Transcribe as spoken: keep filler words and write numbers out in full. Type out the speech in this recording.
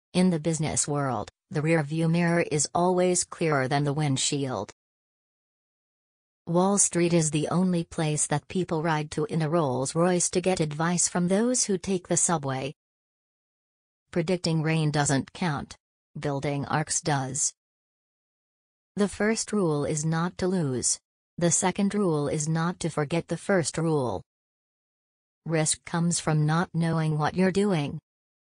In the business world, the rearview mirror is always clearer than the windshield. Wall Street is the only place that people ride to in a Rolls-Royce to get advice from those who take the subway. Predicting rain doesn't count. Building arcs does. The first rule is not to lose. The second rule is not to forget the first rule. Risk comes from not knowing what you're doing.